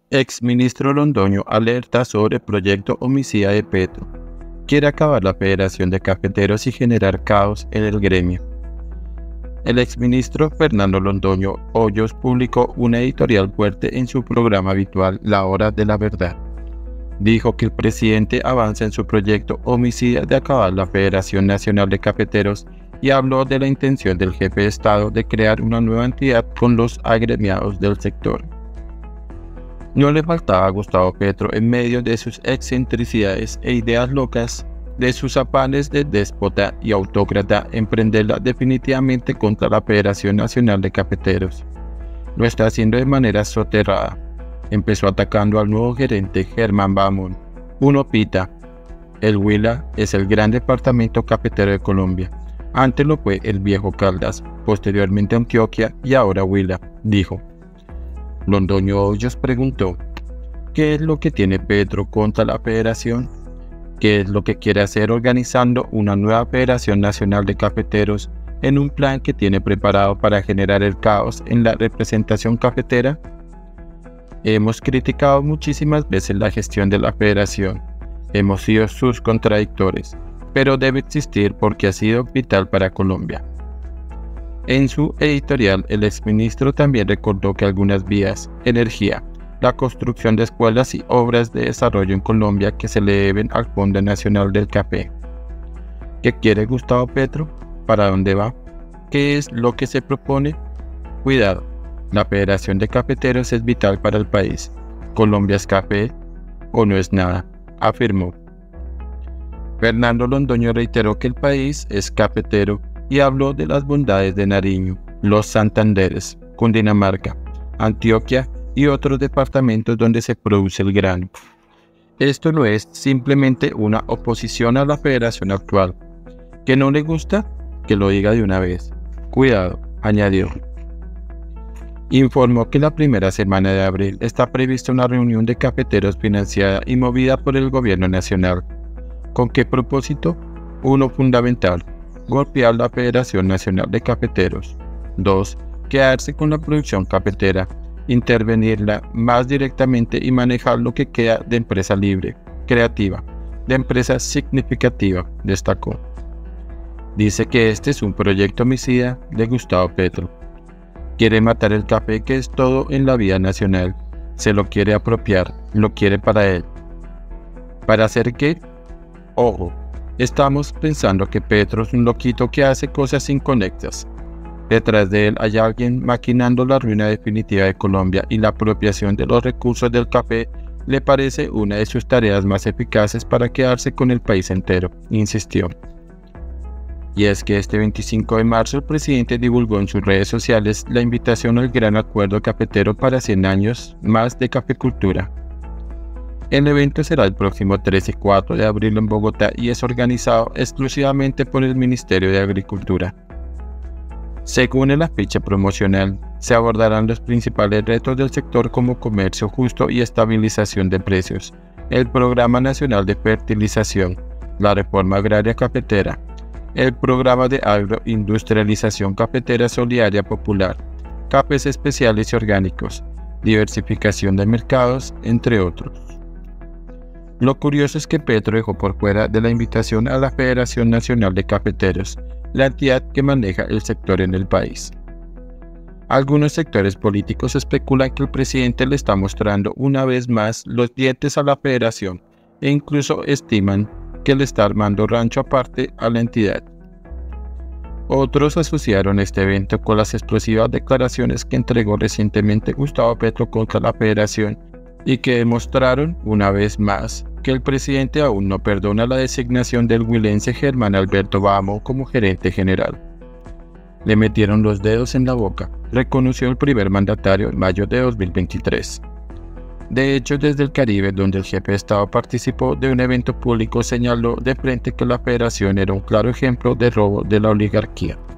Exministro Londoño alerta sobre proyecto homicida de Petro. Quiere acabar la Federación de Cafeteros y generar caos en el gremio. El exministro Fernando Londoño Hoyos publicó una editorial fuerte en su programa habitual La Hora de la Verdad. Dijo que el presidente avanza en su proyecto homicida de acabar la Federación Nacional de Cafeteros y habló de la intención del jefe de Estado de crear una nueva entidad con los agremiados del sector. No le faltaba a Gustavo Petro, en medio de sus excentricidades e ideas locas, de sus afanes de déspota y autócrata, emprenderla definitivamente contra la Federación Nacional de Cafeteros. Lo está haciendo de manera soterrada. Empezó atacando al nuevo gerente Germán Bamón, un opita. El Huila es el gran departamento cafetero de Colombia. Antes lo fue el viejo Caldas, posteriormente Antioquia y ahora Huila, dijo. Londoño Hoyos preguntó, ¿qué es lo que tiene Petro contra la federación? ¿Qué es lo que quiere hacer organizando una nueva Federación Nacional de Cafeteros en un plan que tiene preparado para generar el caos en la representación cafetera? Hemos criticado muchísimas veces la gestión de la federación, hemos sido sus contradictores, pero debe existir porque ha sido vital para Colombia. En su editorial, el exministro también recordó que algunas vías, energía, la construcción de escuelas y obras de desarrollo en Colombia que se le deben al Fondo Nacional del Café. ¿Qué quiere Gustavo Petro? ¿Para dónde va? ¿Qué es lo que se propone? Cuidado, la Federación de Cafeteros es vital para el país. ¿Colombia es café o no es nada?, afirmó. Fernando Londoño reiteró que el país es cafetero y habló de las bondades de Nariño, los Santanderes, Cundinamarca, Antioquia y otros departamentos donde se produce el grano. Esto no es simplemente una oposición a la federación actual. ¿Que no le gusta? Que lo diga de una vez. Cuidado, añadió. Informó que la primera semana de abril está prevista una reunión de cafeteros financiada y movida por el gobierno nacional. ¿Con qué propósito? Uno fundamental: golpear la Federación Nacional de Cafeteros. 2. Quedarse con la producción cafetera, intervenirla más directamente y manejar lo que queda de empresa libre, creativa, de empresa significativa, destacó. Dice que este es un proyecto homicida de Gustavo Petro. Quiere matar el café, que es todo en la vida nacional. Se lo quiere apropiar, lo quiere para él. ¿Para hacer qué? Ojo, estamos pensando que Petro es un loquito que hace cosas inconexas. Detrás de él hay alguien maquinando la ruina definitiva de Colombia, y la apropiación de los recursos del café le parece una de sus tareas más eficaces para quedarse con el país entero, insistió. Y es que este 25 de marzo el presidente divulgó en sus redes sociales la invitación al Gran Acuerdo Cafetero para 100 años más de cafecultura. El evento será el próximo 13 y 4 de abril en Bogotá y es organizado exclusivamente por el Ministerio de Agricultura. Según el afiche promocional, se abordarán los principales retos del sector como comercio justo y estabilización de precios, el Programa Nacional de Fertilización, la Reforma Agraria Cafetera, el Programa de Agroindustrialización Cafetera Solidaria Popular, cafés especiales y orgánicos, diversificación de mercados, entre otros. Lo curioso es que Petro dejó por fuera de la invitación a la Federación Nacional de Cafeteros, la entidad que maneja el sector en el país. Algunos sectores políticos especulan que el presidente le está mostrando una vez más los dientes a la federación e incluso estiman que le está armando rancho aparte a la entidad. Otros asociaron este evento con las explosivas declaraciones que entregó recientemente Gustavo Petro contra la federación y que demostraron una vez más que el presidente aún no perdona la designación del huilense Germán Alberto Bamón como gerente general. Le metieron los dedos en la boca, reconoció el primer mandatario en mayo de 2023. De hecho, desde el Caribe, donde el jefe de Estado participó de un evento público, señaló de frente que la federación era un claro ejemplo de robo de la oligarquía.